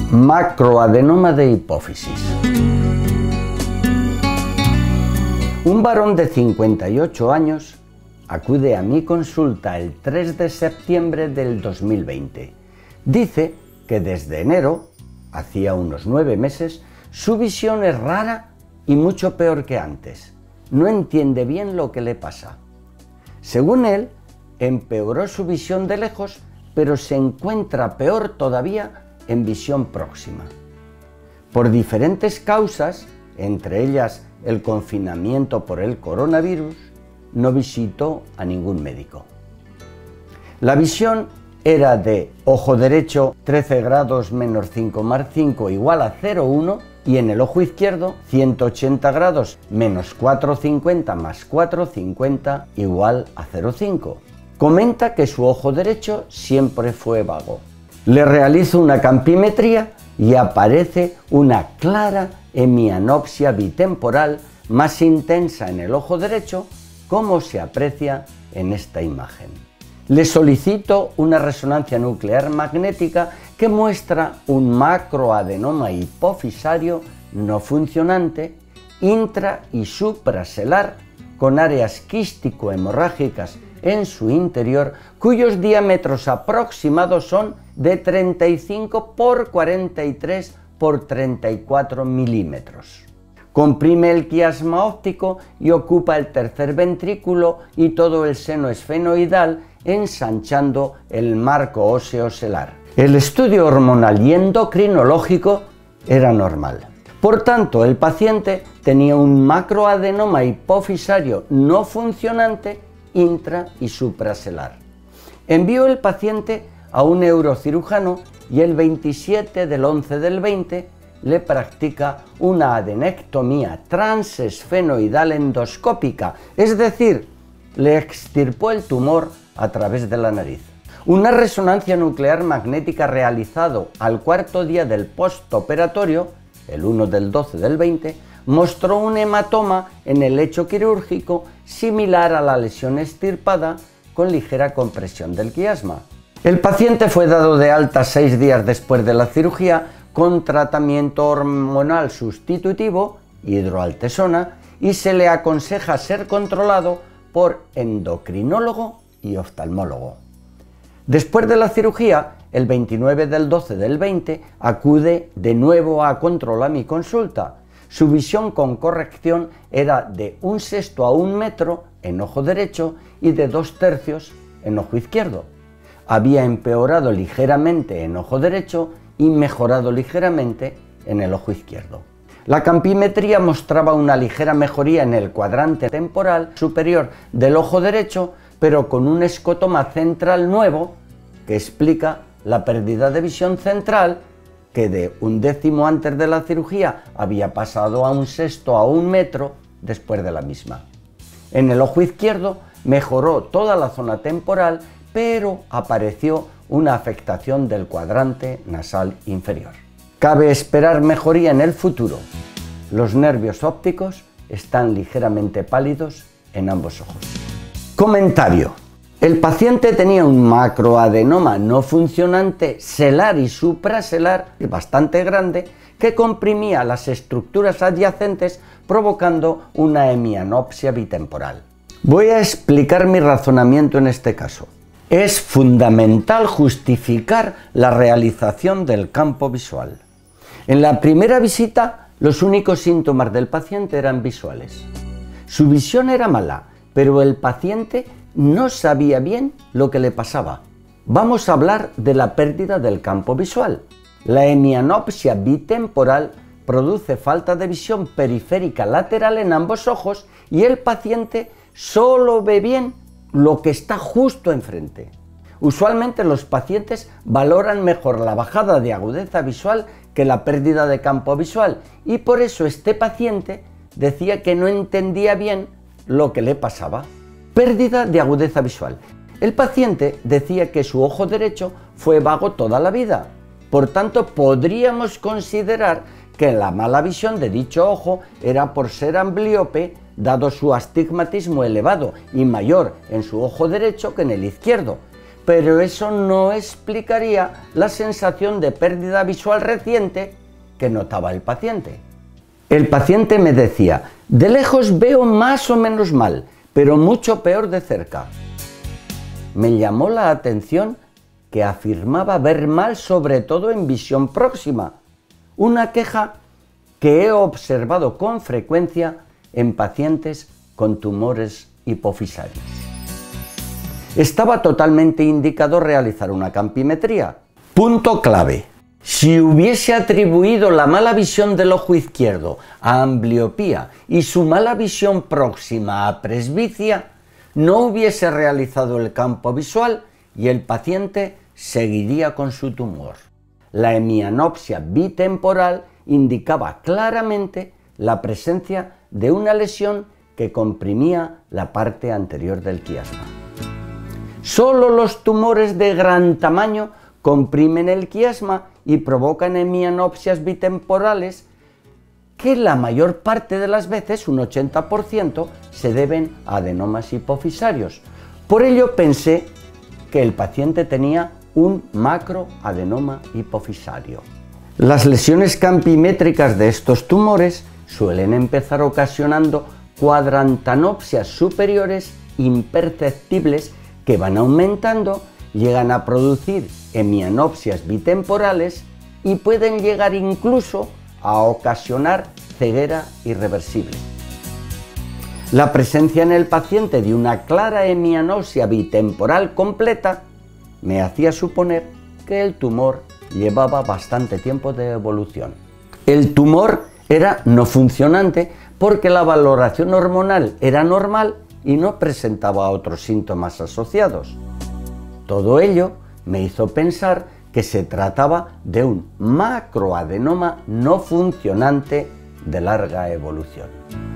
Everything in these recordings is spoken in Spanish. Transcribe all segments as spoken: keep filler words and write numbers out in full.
Macroadenoma de hipófisis. Un varón de cincuenta y ocho años acude a mi consulta el tres de septiembre del dos mil veinte. Dice que desde enero, hacía unos nueve meses, su visión es rara y mucho peor que antes. No entiende bien lo que le pasa. Según él, empeoró su visión de lejos, pero se encuentra peor todavía en visión próxima. Por diferentes causas, entre ellas el confinamiento por el coronavirus, no visitó a ningún médico. La visión era de ojo derecho trece grados menos cinco más cinco igual a cero coma uno y en el ojo izquierdo ciento ochenta grados menos cuatrocientos cincuenta más cuatrocientos cincuenta igual a cero coma cinco. Comenta que su ojo derecho siempre fue vago. Le realizo una campimetría y aparece una clara hemianopsia bitemporal más intensa en el ojo derecho, como se aprecia en esta imagen. Le solicito una resonancia nuclear magnética que muestra un macroadenoma hipofisario no funcionante, intra y supraselar, con áreas quístico-hemorrágicas en su interior, cuyos diámetros aproximados son de treinta y cinco por cuarenta y tres por treinta y cuatro milímetros. Comprime el quiasma óptico y ocupa el tercer ventrículo y todo el seno esfenoidal, ensanchando el marco óseo selar. El estudio hormonal y endocrinológico era normal. Por tanto, el paciente tenía un macroadenoma hipofisario no funcionante intra y supraselar. Envió el paciente a un neurocirujano y el veintisiete del once del veinte le practica una adenectomía transesfenoidal endoscópica, es decir, le extirpó el tumor a través de la nariz. Una resonancia nuclear magnética realizado al cuarto día del postoperatorio, el uno del doce del veinte, mostró un hematoma en el lecho quirúrgico similar a la lesión extirpada con ligera compresión del quiasma. El paciente fue dado de alta seis días después de la cirugía con tratamiento hormonal sustitutivo, hidroaltesona, y se le aconseja ser controlado por endocrinólogo y oftalmólogo. Después de la cirugía, el veintinueve del doce del veinte, acude de nuevo a control a mi consulta. Su visión con corrección era de un sexto a un metro en ojo derecho y de dos tercios en ojo izquierdo. Había empeorado ligeramente en ojo derecho y mejorado ligeramente en el ojo izquierdo. La campimetría mostraba una ligera mejoría en el cuadrante temporal superior del ojo derecho, pero con un escotoma central nuevo que explica la pérdida de visión central, que de un décimo antes de la cirugía había pasado a un sexto a un metro después de la misma. En el ojo izquierdo mejoró toda la zona temporal, pero apareció una afectación del cuadrante nasal inferior. Cabe esperar mejoría en el futuro. Los nervios ópticos están ligeramente pálidos en ambos ojos. Comentario. El paciente tenía un macroadenoma no funcionante selar y supraselar bastante grande que comprimía las estructuras adyacentes, provocando una hemianopsia bitemporal. Voy a explicar mi razonamiento en este caso. Es fundamental justificar la realización del campo visual. En la primera visita, los únicos síntomas del paciente eran visuales. Su visión era mala, pero el paciente no sabía bien lo que le pasaba. Vamos a hablar de la pérdida del campo visual. La hemianopsia bitemporal produce falta de visión periférica lateral en ambos ojos y el paciente solo ve bien lo que está justo enfrente. Usualmente los pacientes valoran mejor la bajada de agudeza visual que la pérdida de campo visual y por eso este paciente decía que no entendía bien lo que le pasaba. Pérdida de agudeza visual. El paciente decía que su ojo derecho fue vago toda la vida. Por tanto, podríamos considerar que la mala visión de dicho ojo era por ser amblíope, dado su astigmatismo elevado y mayor en su ojo derecho que en el izquierdo. pero eso no explicaría la sensación de pérdida visual reciente que notaba el paciente. El paciente me decía: de lejos veo más o menos mal, pero mucho peor de cerca. Me llamó la atención que afirmaba ver mal sobre todo en visión próxima, una queja que he observado con frecuencia en pacientes con tumores hipofisarios. Estaba totalmente indicado realizar una campimetría. Punto clave: si hubiese atribuido la mala visión del ojo izquierdo a ambliopía y su mala visión próxima a presbicia, no hubiese realizado el campo visual y el paciente seguiría con su tumor. La hemianopsia bitemporal indicaba claramente la presencia de una lesión que comprimía la parte anterior del quiasma. Solo los tumores de gran tamaño comprimen el quiasma y provocan hemianopsias bitemporales que la mayor parte de las veces, un ochenta por ciento, se deben a adenomas hipofisarios. Por ello pensé que el paciente tenía un macroadenoma hipofisario. Las lesiones campimétricas de estos tumores suelen empezar ocasionando cuadrantanopsias superiores imperceptibles que van aumentando, llegan a producir hemianopsias bitemporales y pueden llegar incluso a ocasionar ceguera irreversible. La presencia en el paciente de una clara hemianopsia bitemporal completa me hacía suponer que el tumor llevaba bastante tiempo de evolución. El tumor era no funcionante porque la valoración hormonal era normal y no presentaba otros síntomas asociados. Todo ello me hizo pensar que se trataba de un macroadenoma no funcionante de larga evolución.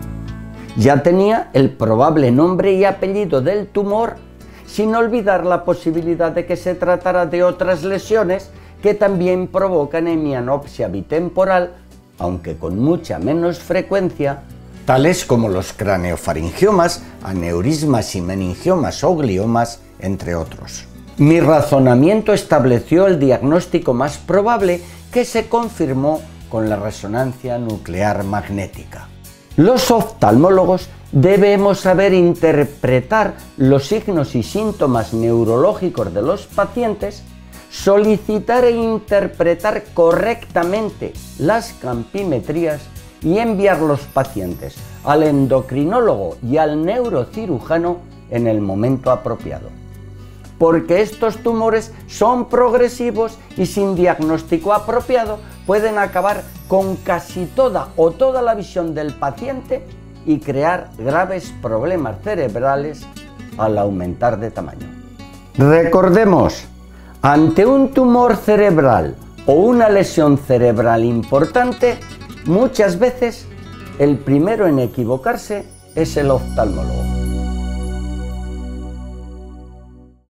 Ya tenía el probable nombre y apellido del tumor, sin olvidar la posibilidad de que se tratara de otras lesiones que también provocan hemianopsia bitemporal, aunque con mucha menos frecuencia, tales como los craneofaringiomas, aneurismas y meningiomas o gliomas, entre otros. Mi razonamiento estableció el diagnóstico más probable, que se confirmó con la resonancia nuclear magnética. Los oftalmólogos debemos saber interpretar los signos y síntomas neurológicos de los pacientes, solicitar e interpretar correctamente las campimetrías y enviar los pacientes al endocrinólogo y al neurocirujano en el momento apropiado. Porque estos tumores son progresivos y sin diagnóstico apropiado pueden acabar con casi toda o toda la visión del paciente y crear graves problemas cerebrales al aumentar de tamaño. Recordemos, ante un tumor cerebral o una lesión cerebral importante, muchas veces el primero en equivocarse es el oftalmólogo.